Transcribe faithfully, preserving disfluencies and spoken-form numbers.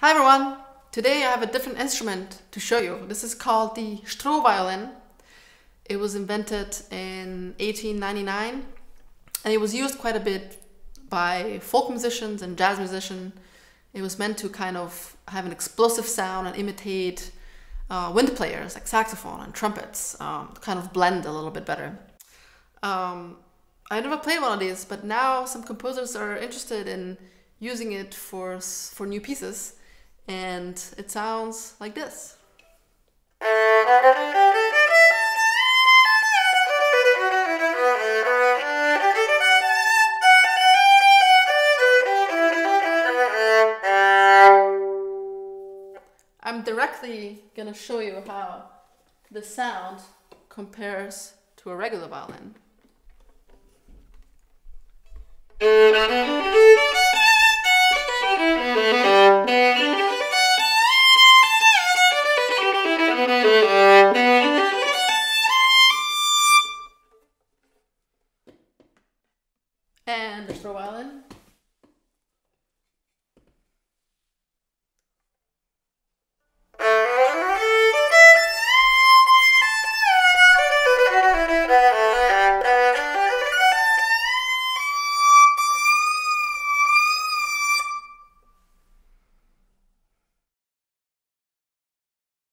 Hi everyone! Today I have a different instrument to show you. This is called the Stroh Violin. It was invented in eighteen ninety-nine and it was used quite a bit by folk musicians and jazz musicians. It was meant to kind of have an explosive sound and imitate uh, wind players like saxophone and trumpets, um, kind of blend a little bit better. Um, I never played one of these, but now some composers are interested in using it for, for new pieces. And it sounds like this. I'm directly going to show you how the sound compares to a regular violin. And the Stroh Violin.